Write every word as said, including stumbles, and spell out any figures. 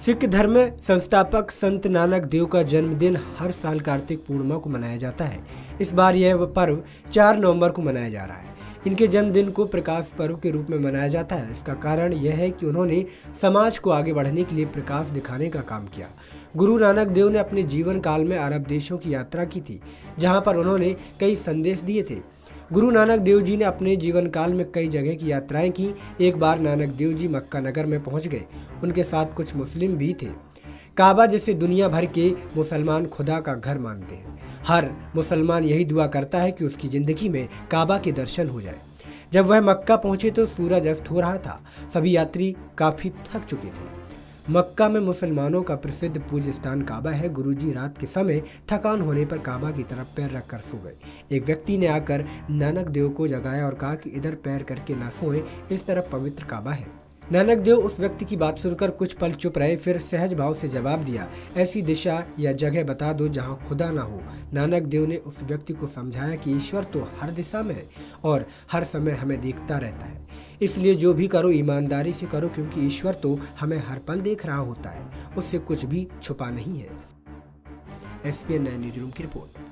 सिख धर्म संस्थापक संत नानक देव का जन्मदिन हर साल कार्तिक पूर्णिमा को मनाया जाता है। इस बार यह पर्व चार नवंबर को मनाया जा रहा है। इनके जन्मदिन को प्रकाश पर्व के रूप में मनाया जाता है। इसका कारण यह है कि उन्होंने समाज को आगे बढ़ने के लिए प्रकाश दिखाने का काम किया। गुरु नानक देव ने अपने जीवन काल में अरब देशों की यात्रा की थी, जहाँ पर उन्होंने कई संदेश दिए थे। गुरु नानक देव जी ने अपने जीवन काल में कई जगह की यात्राएं की। एक बार नानक देव जी मक्का नगर में पहुंच गए। उनके साथ कुछ मुस्लिम भी थे। काबा जिसे दुनिया भर के मुसलमान खुदा का घर मानते हैं। हर मुसलमान यही दुआ करता है कि उसकी ज़िंदगी में काबा के दर्शन हो जाए। जब वह मक्का पहुंचे तो सूरज अस्त हो रहा था। सभी यात्री काफ़ी थक चुके थे। मक्का में मुसलमानों का प्रसिद्ध पूज्य स्थान काबा है। गुरुजी रात के समय थकान होने पर काबा की तरफ पैर रखकर सो गए। एक व्यक्ति ने आकर नानक देव को जगाया और कहा कि इधर पैर करके ना सोएं, इस तरफ पवित्र काबा है। नानक देव उस व्यक्ति की बात सुनकर कुछ पल चुप रहे, फिर सहज भाव से जवाब दिया, ऐसी दिशा या जगह बता दो जहां खुदा ना हो। नानक देव ने उस व्यक्ति को समझाया कि ईश्वर तो हर दिशा में है और हर समय हमें देखता रहता है, इसलिए जो भी करो ईमानदारी से करो, क्योंकि ईश्वर तो हमें हर पल देख रहा होता है, उससे कुछ भी छुपा नहीं है। S P N nine news room की रिपोर्ट।